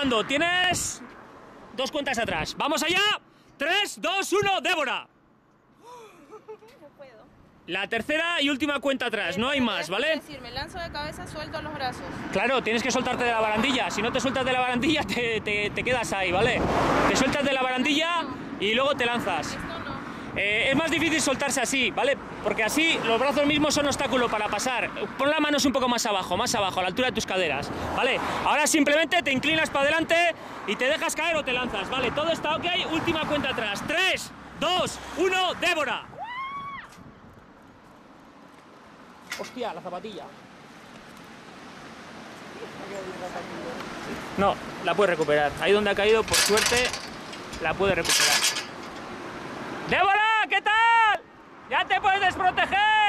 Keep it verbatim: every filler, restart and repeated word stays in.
contando. Tienes dos cuentas atrás. ¡Vamos allá! tres, dos, uno, Débora. No puedo. La tercera y última cuenta atrás, no hay más, ¿vale? Es decir, me lanzo de cabeza, suelto los brazos. Claro, tienes que soltarte de la barandilla. Si no te sueltas de la barandilla, te, te, te quedas ahí, ¿vale? Te sueltas de la barandilla y luego te lanzas. Esto no. Eh, es más difícil soltarse así, ¿vale? Porque así los brazos mismos son obstáculo para pasar. Pon las manos un poco más abajo, más abajo, a la altura de tus caderas, ¿vale? Ahora simplemente te inclinas para adelante y te dejas caer o te lanzas, ¿vale? Todo está ok, última cuenta atrás. tres, dos, uno, Débora. Hostia, la zapatilla. No, la puedes recuperar. Ahí donde ha caído, por suerte, la puedes recuperar. ¡Débora! ¿Qué tal? ¡Ya te puedes proteger!